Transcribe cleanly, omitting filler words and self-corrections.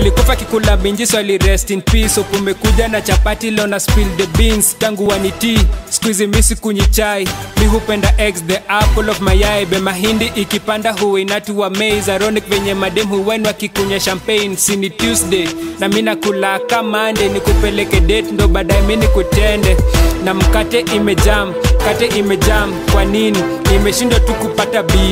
walikufa kikula binji swali rest in peace. Kumekuja na chapati leo na spill the beans. Tangu waniti squeeze misi kunyi chai. Mi hupenda eggs the apple of my eye. Be mahindi ikipanda huwe inatu wa maize. Ironic venye madem huwainwa kikunya champagne. Sini Tuesday na mina kula kamande. Nikupeleke date ndo badai mini kutende. Na mkate imejam, kate imejam. Kwa nini? Imeshindwa tu kupata bi